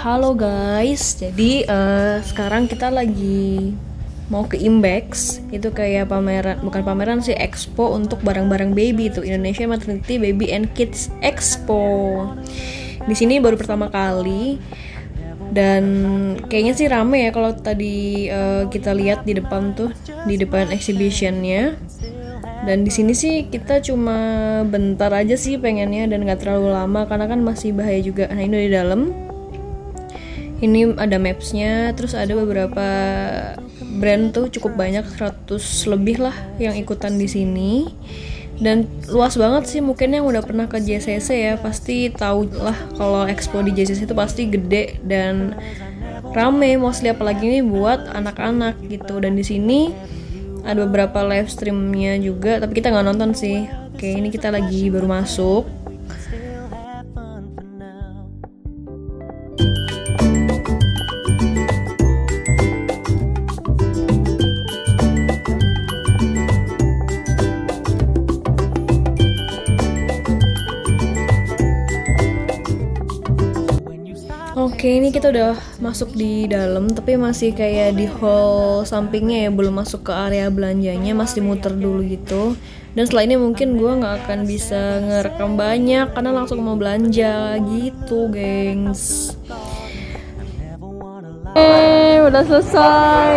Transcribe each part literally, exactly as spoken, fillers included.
halo guys. Jadi uh, sekarang kita lagi mau ke Imbex. Itu kayak pameran, bukan pameran sih, expo untuk barang-barang baby itu, Indonesia Maternity Baby and Kids Expo. Di sini baru pertama kali dan kayaknya sih rame ya kalau tadi uh, kita lihat di depan tuh, di depan exhibitionnya. Dan di sini sih kita cuma bentar aja sih pengennya dan nggak terlalu lama karena kan masih bahaya juga. Nah ini di dalam, ini ada mapsnya, terus ada beberapa brand tuh cukup banyak, seratus lebih lah yang ikutan di sini. Dan luas banget sih, mungkin yang udah pernah ke J C C ya pasti tahu lah kalau expo di J C C itu pasti gede dan rame, mostly apalagi ini buat anak-anak gitu. Dan di sini ada beberapa live streamnya juga, tapi kita nggak nonton sih. Oke, ini kita lagi baru masuk. Oke, ini kita udah masuk di dalam, tapi masih kayak di hall sampingnya ya, belum masuk ke area belanjanya, masih muter dulu gitu. Dan setelah ini mungkin gue nggak akan bisa ngerekam banyak karena langsung mau belanja gitu, gengs. Eh, udah selesai.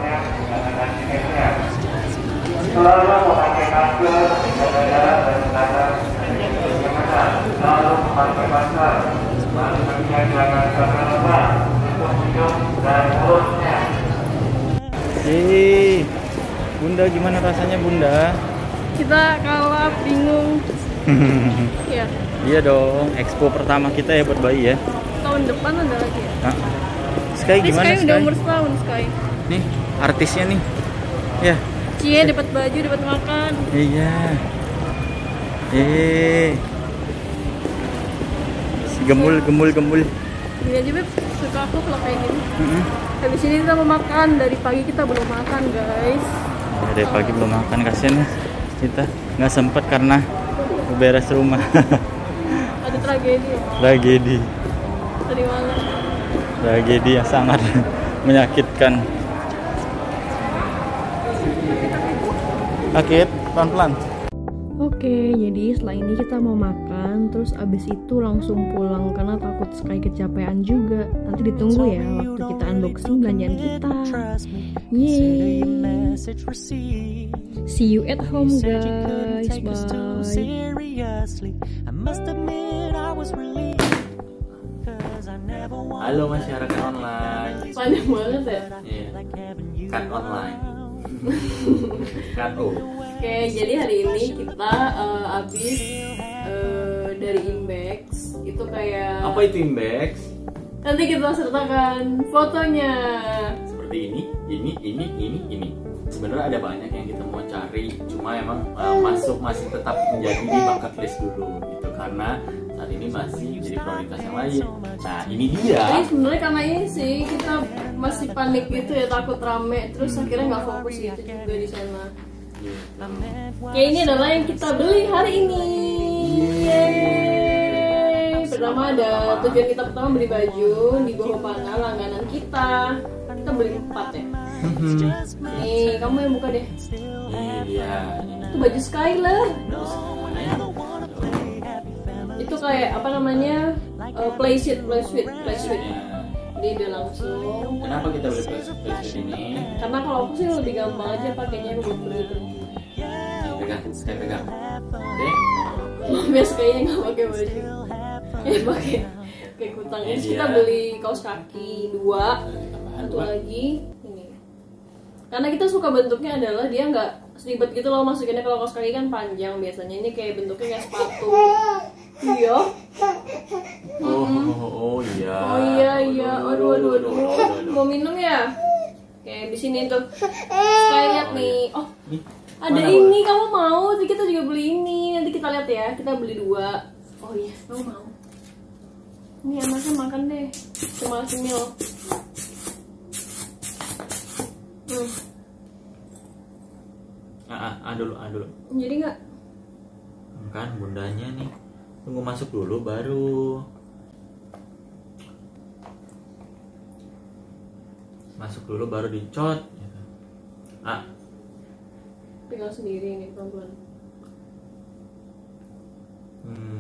Hei, Bunda, gimana rasanya Bunda? Kita kalah, bingung. Ya. Iya dong, expo pertama kita ya buat bayi ya. Tahun depan ada lagi ya. Nah, Sky Ini gimana Sky Sky? udah umur setahun, Sky. Nih, artisnya nih. Ya. Cie, dapat baju, dapat makan. Iya. Eh. Gemul, gemul, gemul. Gini aja Beb, suka aku kalau kayak gini. Mm-hmm. Habis ini kita mau makan, dari pagi kita belum makan guys. Ya, dari pagi belum makan, kasihan ya kita nggak sempat karena beres rumah. Ada tragedi ya? Tragedi. Tadi malam. Tragedi yang sangat menyakitkan. Sakit, pelan-pelan. Oke, jadi setelah ini kita mau makan, terus abis itu langsung pulang karena takut Sky kecapean juga. Nanti ditunggu ya waktu kita unboxing belanjaan kita. Yeay. See you at home guys, bye. Halo masyarakat online. Panjang banget ya? Iya. Cut online. Cut O. Oke, jadi hari ini kita uh, abis uh, dari Imbex. Itu kayak, Apa itu Imbex? nanti kita sertakan fotonya. Seperti ini, ini, ini, ini, ini. Sebenarnya ada banyak yang kita mau cari, cuma emang uh, masuk masih tetap menjadi di bucket list dulu gitu, karena saat ini masih jadi prioritas yang lain. Nah ini dia. Jadi sebenarnya karena ini sih kita masih panik gitu ya, takut rame, terus akhirnya nggak fokus gitu juga di sana. Kayak ini adalah yang kita beli hari ini. Yeay. Pertama ada tujuan kita pertama beli baju di Gohopana, langganan kita. Kita beli empat ya. Nih, kamu yang buka deh. Iya. Itu baju Skyler. Itu kayak apa namanya? Uh, play sheet, play sheet, play sheet. Jadi dia langsung. Kenapa kita beli play sheet ini? Karena kalau aku sih lebih gampang aja pakainya buat beli. Pegang, saya pegang. Oke. Biasa kayaknya nggak pakai baju. Eh pakai kayak kutang. Ini kita beli kaos kaki dua. Satu lagi ini. Karena kita suka bentuknya adalah dia nggak seribet gitu loh masukinnya. Kalau kaos kaki kan panjang biasanya, ini kayak bentuknya kayak sepatu. Iya. Oh, oh, oh iya. Oh iya iya. Aduh aduh aduh. Mau minum ya? Oke, di sini tuh. Sekali lihat nih. Oh, ada ini. Kamu mau? Jadi kita juga beli ini. Nanti kita lihat ya. Kita beli dua. Oh iya, kamu mau? Ini anaknya makan deh. Cuma cemil. Hmm. Ah, ah, dulu, ah dulu. Jadi nggak? Kan bundanya nih. Tunggu masuk dulu baru. masuk dulu baru dicot gitu. Ah, pegang sendiri nih pelan-pelan. hmm.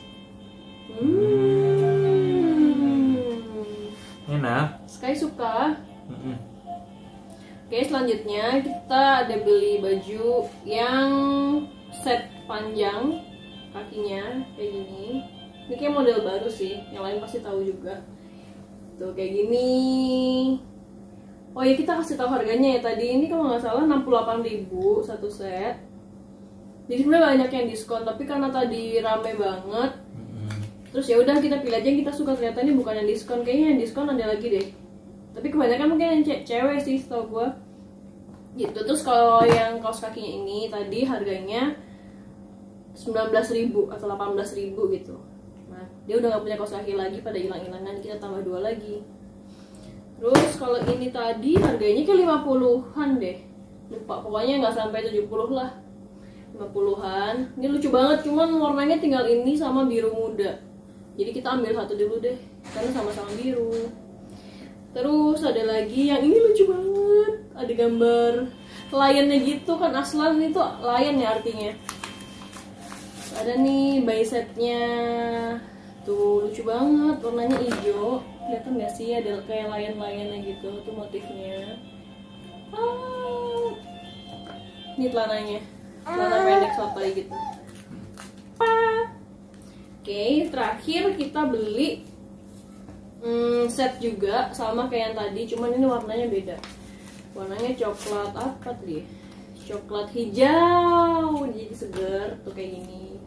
Hmm. Enak. Sky suka. Mm-mm. Oke, selanjutnya kita ada beli baju yang set panjang kakinya kayak gini. Ini kayak model baru sih, yang lain pasti tahu juga. Tuh kayak gini. Oh ya, kita kasih tahu harganya ya tadi. Ini kalau nggak salah enam puluh delapan ribu satu set. Jadi sebenarnya banyak yang diskon, tapi karena tadi rame banget, terus ya udah kita pilih aja yang kita suka. Ternyata ini bukan yang diskon, kayaknya yang diskon ada lagi deh. Tapi kebanyakan mungkin yang ce- cewek sih setahu gue. Gitu. Terus kalau yang kaos kakinya ini tadi harganya sembilan belas ribu atau delapan belas ribu gitu. Nah, dia udah nggak punya kaos kaki lagi, pada hilang-hilangan, kita tambah dua lagi. Terus kalau ini tadi harganya kayak lima puluhan deh. Lupa, pokoknya nggak sampai tujuh puluh lah. lima puluhan. Ini lucu banget, cuman warnanya tinggal ini sama biru muda. Jadi kita ambil satu dulu deh, karena sama-sama biru. Terus ada lagi yang ini lucu banget. Ada gambar lionnya gitu kan, Aslan itu lion ya artinya. Ada nih bicepnya. Tuh lucu banget, warnanya hijau. Kelihatan gak sih ada kayak lion-lionnya gitu, tuh motifnya. Ah. Ini celananya. Celana pendek sotoy gitu. Pa. Oke, terakhir kita beli hmm, set juga sama kayak yang tadi, cuman ini warnanya beda. Warnanya coklat apa tuh ya? Coklat hijau, jadi seger tuh kayak gini.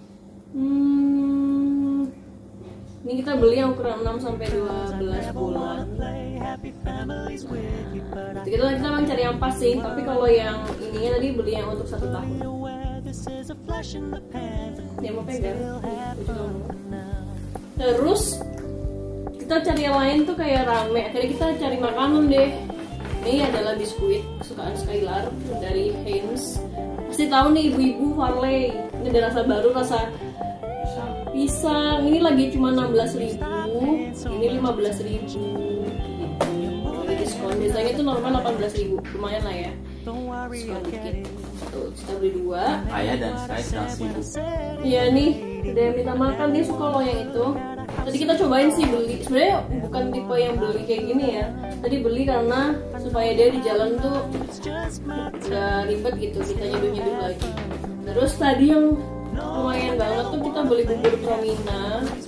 Hmm, ini kita beli yang ukuran enam sampai dua belas bulan. Kita kita memang cari yang pas sih, tapi kalau yang ininya tadi beli yang untuk satu tahun. Dia mau pegang. Terus kita cari yang lain tuh kayak rame. Akhirnya kita cari makanan deh. Ini adalah biskuit kesukaan Skylar dari Heinz. Pasti tahu nih ibu-ibu Farley. Ini ada rasa baru, rasa pisang. Ini lagi cuma enam belas ribu. Ini lima belas ribu. Ada diskon. Biasanya itu normal delapan belas ribu. Lumayan lah ya. Diskon dikit. Tuh, kita beli dua. Ayah dan Sky sedang sibuk. Iya nih, udah minta makan, dia suka loh yang itu. Tadi kita cobain sih beli. Sebenarnya bukan tipe yang beli kayak gini ya. Tadi beli karena supaya dia di jalan tuh gak ribet gitu, kita nyeduh-nyeduh lagi. Terus tadi yang lumayan banget tuh kita beli bubur Promina.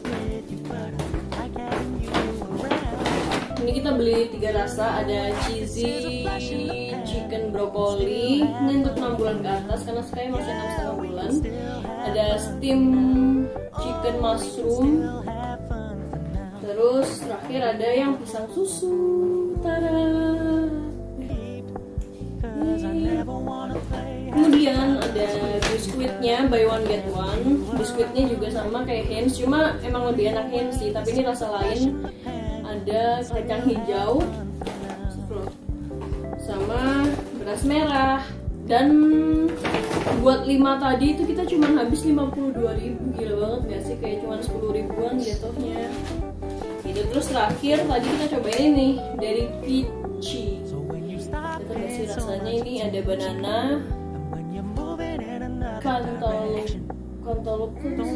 Ini kita beli tiga rasa, ada cheesy chicken brokoli. Ini untuk enam bulan ke atas karena saya masih enam setengah bulan. Ada steam chicken mushroom. Terus terakhir ada yang pisang susu. Tada. Kemudian ada biskuitnya buy one get one. Biskuitnya juga sama kayak Heinz, cuma emang lebih enak Heinz sih, tapi ini rasa lain. Ada kacang hijau sama beras merah. Dan buat lima tadi itu kita cuma habis lima puluh dua ribu. Gila banget gak sih, kayak cuma sepuluh ribuan jatuhnya gitu. Terus terakhir tadi kita cobain ini dari Peachy. Kita kasih rasanya, ini ada banana, cantaloupe, cantaloupe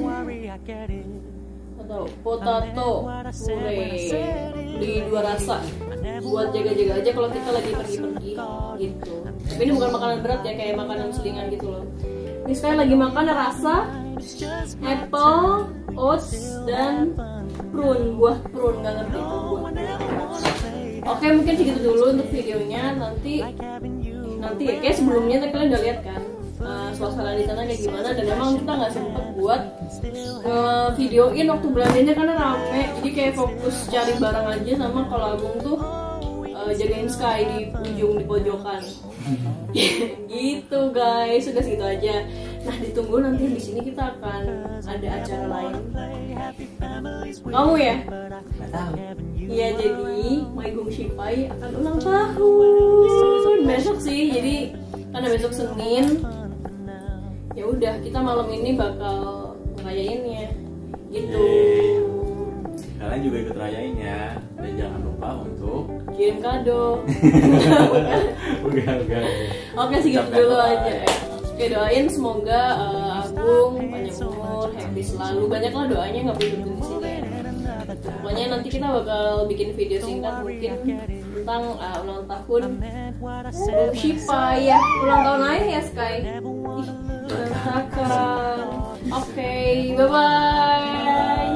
atau potato puree, di dua rasa buat jaga-jaga aja kalau kita lagi pergi-pergi gitu. Tapi ini bukan makanan berat ya, kayak makanan selingan gitu loh. Ini sekali lagi makan rasa apple, oats, dan prune, buah prune, nggak ngerti itu buah. Oke, mungkin segitu dulu untuk videonya. Nanti nanti ya, kayak sebelumnya kalian udah lihat kan uh, suasana di sana kayak gimana, dan emang kita nggak sempet buat uh, videoin waktu belanjanya karena rame, jadi kayak fokus cari barang aja, sama kalau Agung tuh uh, jagain Sky di ujung, di pojokan. Gitu guys, sudah segitu aja. Nah, ditunggu nanti di sini kita akan ada acara lain. Kamu ya? Nggak tahu. Iya, jadi My Gung Shipai akan ulang tahun besok sih. Jadi karena besok Senin, ya udah kita malam ini bakal ngerayainnya gitu. Yeay. Kalian juga ikut rayain ya, dan jangan lupa untuk kirim kado. Udah, udah. Oke, segitu dulu aja ya. Oke, doain semoga uh, Agung panjang umur, happy selalu. Banyaklah doanya, nggak perlu di sini. Pokoknya nanti kita bakal bikin video singkat mungkin tentang uh, ulang tahun uh, Shipa ya. Ulang tahun aja ya Sky. Ih, berantakan. Oke, bye bye.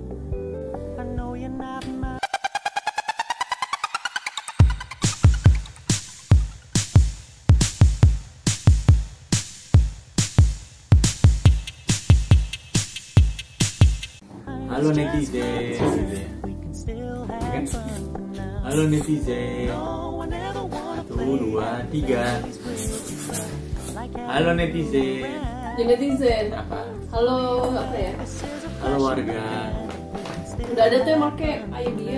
Halo netizen, kan? Halo netizen, satu, dua, tiga. Halo netizen. Jadi netizen. Apa? Halo apa ya? Halo warga. Udah ada tuh yang make ayo dia.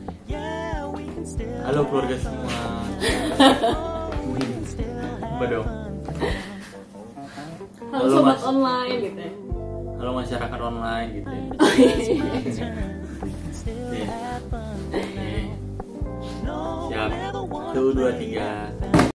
Halo keluarga semua. Apa dong? Halo, Halo, sobat Mas. online gitu ya. Halo masyarakat online gitu ya. Oke. Oke. Siap. Satu, dua, tiga.